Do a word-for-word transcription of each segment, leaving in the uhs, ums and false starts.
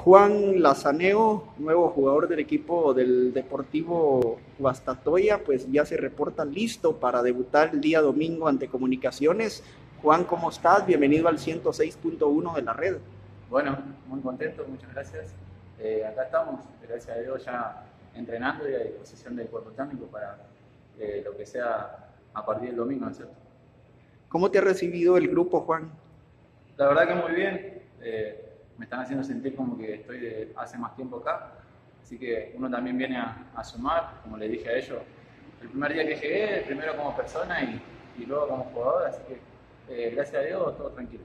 Juan Lazaneo, nuevo jugador del equipo del Deportivo Guastatoya, pues ya se reporta listo para debutar el día domingo ante Comunicaciones. Juan, ¿cómo estás? Bienvenido al ciento seis punto uno de la red. Bueno, muy contento, muchas gracias. Eh, acá estamos, gracias a Dios, ya entrenando y a disposición del cuerpo técnico para eh, lo que sea a partir del domingo, ¿no es cierto? ¿Cómo te ha recibido el grupo, Juan? La verdad que muy bien. Eh, me están haciendo sentir como que estoy de hace más tiempo acá, así que uno también viene a, a sumar, como le dije a ellos, el primer día que llegué, primero como persona y, y luego como jugador, así que eh, gracias a Dios todo tranquilo.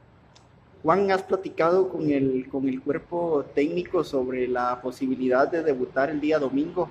Juan, ¿has platicado con el, con el cuerpo técnico sobre la posibilidad de debutar el día domingo?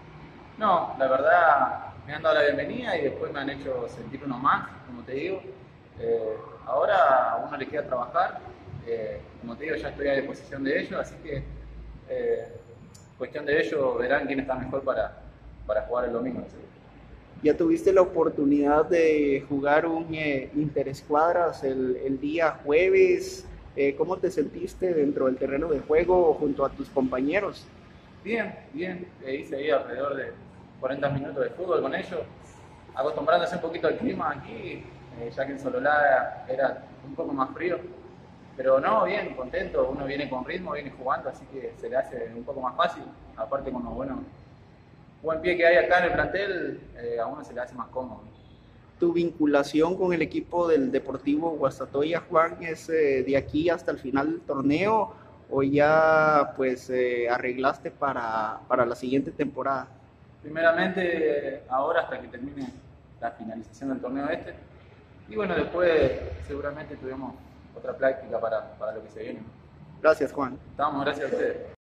No, la verdad me han dado la bienvenida y después me han hecho sentir uno más, como te digo. Eh, ahora a uno le queda trabajar, eh, como te digo, ya estoy a disposición de ellos, así que eh, cuestión de ellos verán quién está mejor para, para jugar el domingo. ¿Sí? Ya tuviste la oportunidad de jugar un eh, interescuadras el, el día jueves. Eh, ¿Cómo te sentiste dentro del terreno de juego junto a tus compañeros? Bien, bien, eh, hice ahí alrededor de cuarenta minutos de fútbol con ellos, acostumbrándose un poquito al clima aquí, eh, ya que en Sololá era un poco más frío. Pero no, bien, contento, uno viene con ritmo, viene jugando, así que se le hace un poco más fácil. Aparte con los buenos buen pie que hay acá en el plantel, eh, a uno se le hace más cómodo. ¿Tu vinculación con el equipo del Deportivo Guastatoya, Juan, es eh, de aquí hasta el final del torneo o ya pues eh, arreglaste para, para la siguiente temporada? Primeramente, ahora hasta que termine la finalización del torneo este. Y bueno, después seguramente tuvimos otra práctica para, para lo que se viene. Gracias, Juan. Estamos, gracias a ustedes.